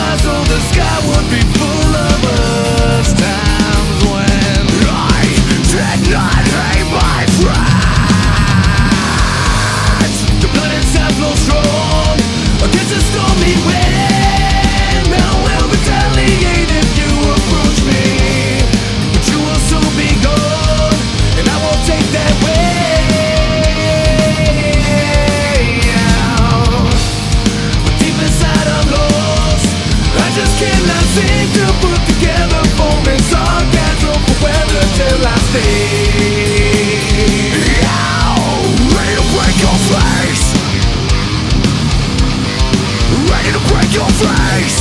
stars, oh, the sky would be full of us. Times when I did not hate my friends. The blood inside flows strong against a stormy wind. I will retaliate if you approach me, but you will soon be gone, and I won't take that way. But deep inside I'm lost, I just cannot seem to put together foaming sarcasm for weather till I stay. Ready to break your face, ready to break your face.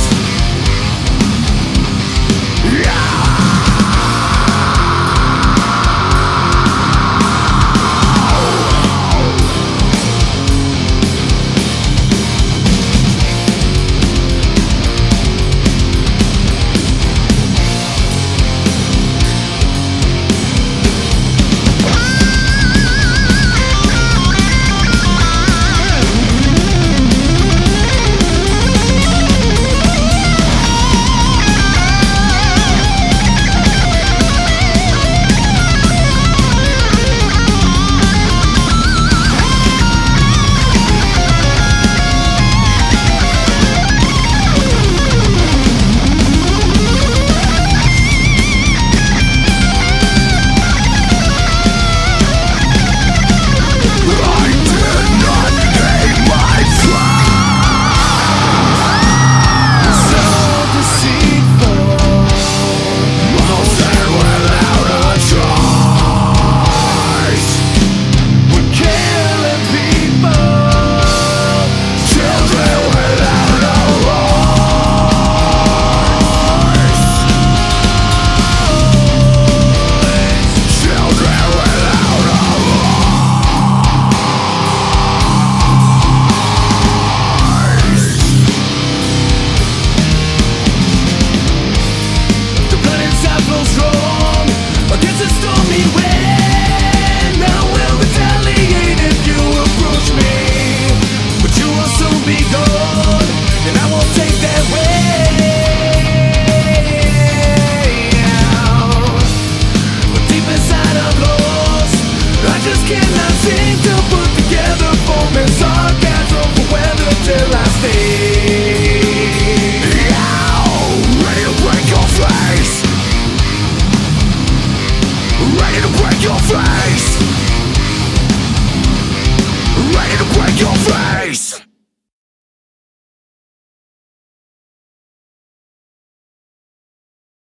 Cannot seem to put together foaming sarcasm for weather till I stay. Ready to break your face, ready to break your face, ready to break your face.